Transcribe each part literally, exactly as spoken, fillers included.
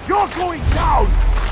You're going down!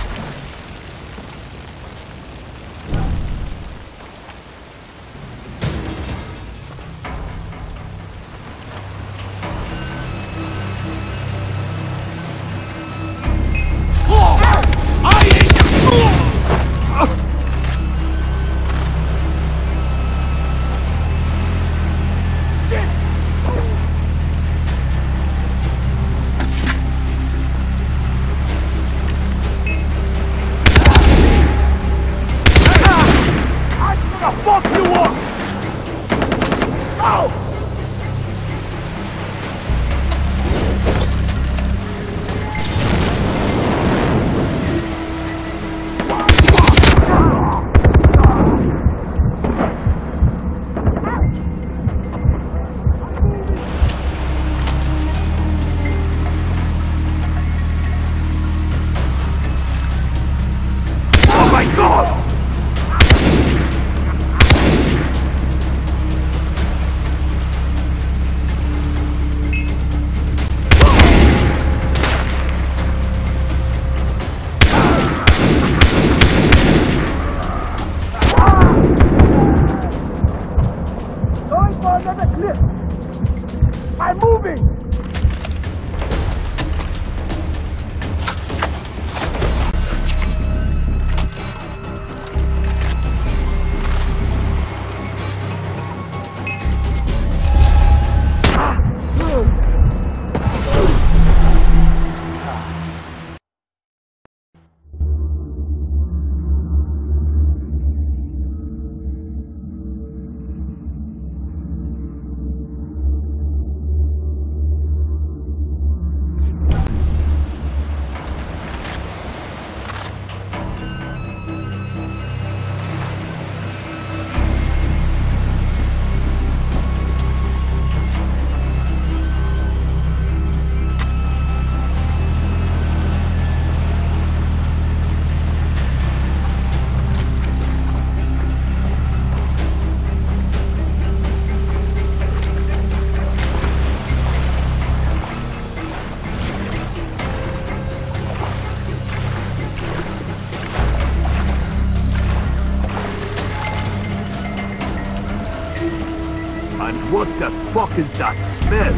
What the fuck is that smell?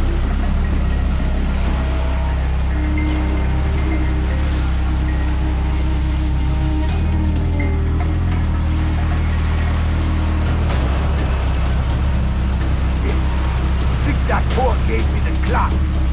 I think that pork gave me the clock.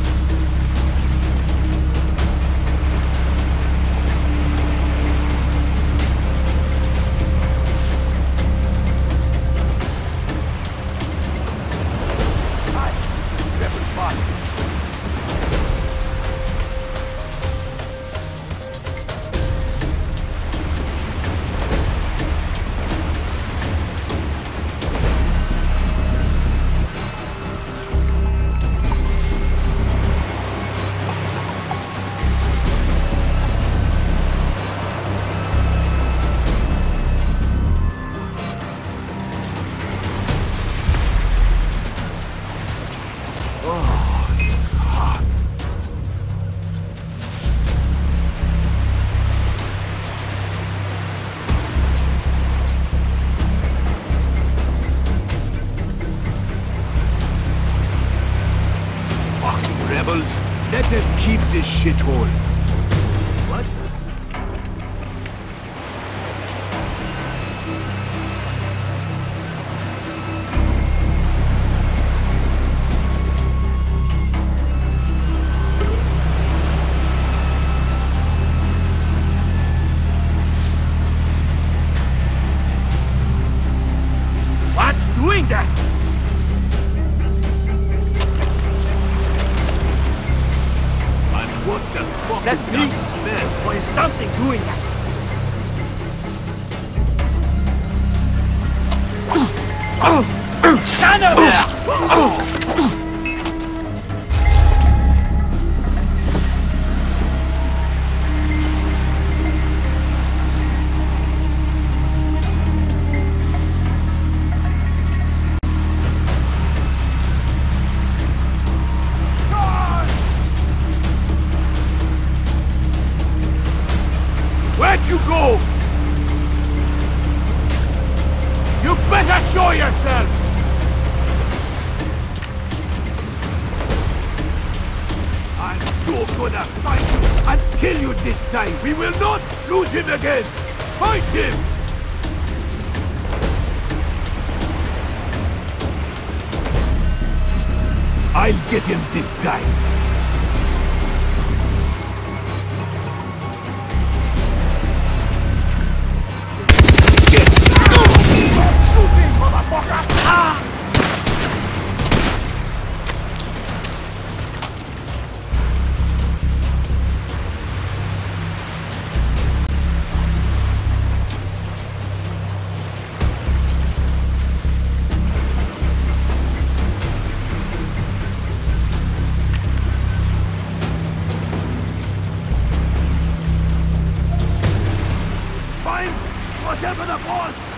Let them keep this shithole. What? What's doing that? What the fuck That's is me. that smell? Or is something doing that? Stand up there! go! You better show yourself! I'm so gonna fight you and kill you this time! We will not lose him again! Fight him! I'll get him this time! Whatever the boss